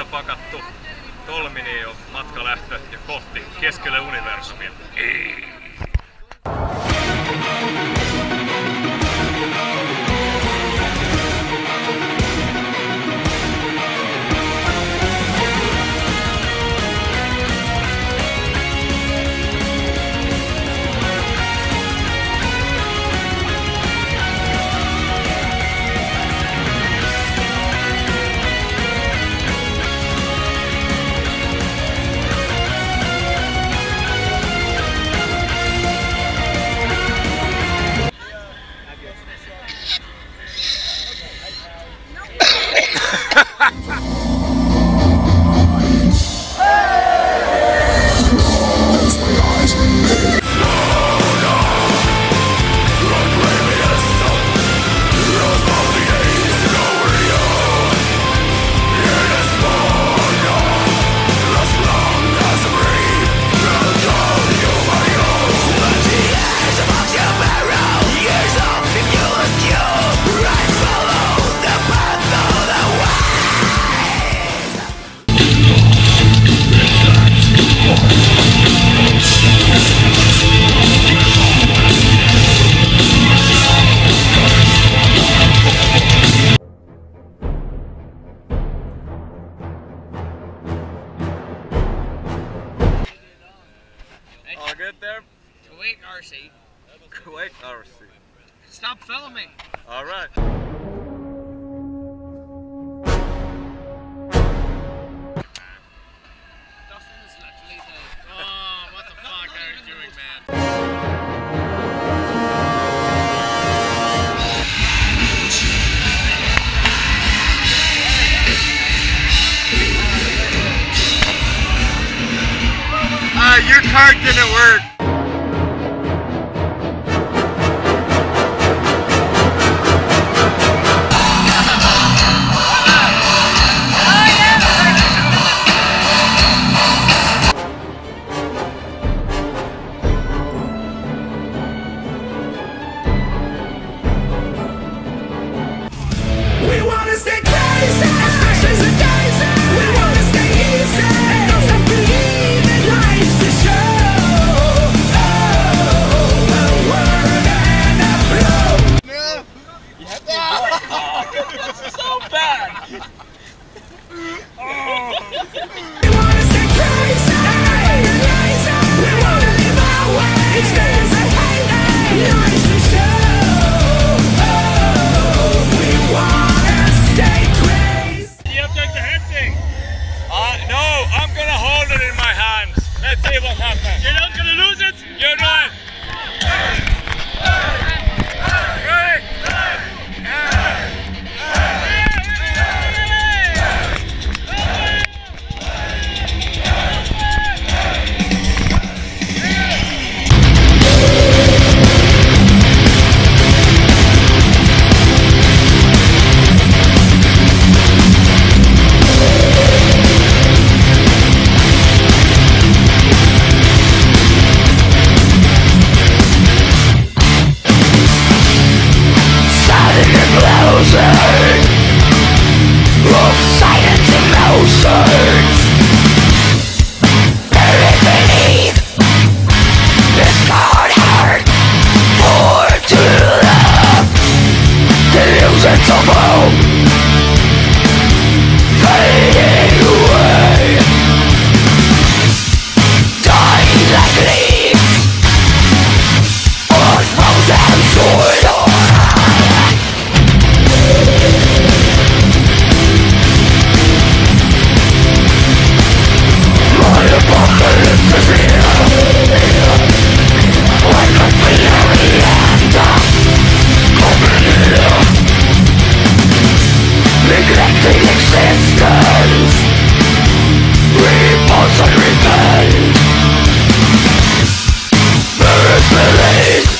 pakattu. Tolmini on matkalähtö ja kohti keskelle universumia. All good there? Kuwait RC. Kuwait RC. Stop filming. All right. Dustin is literally the... Oh, what the fuck are you doing, man? Your card didn't work. We wanna stay crazy, especially the days. We wanna stay easy, and don't stop believing life's a show. Oh, a word and a blow. No! You have to... That's so bad! We wanna stay crazy, and lazy. We wanna live our way, instead of hating life's a show. Oh, we wanna stay crazy. You have done the head thing. No, I'm gonna hold it in my hands. Let's see what happens. You're not gonna lose it. You're not. There is belief.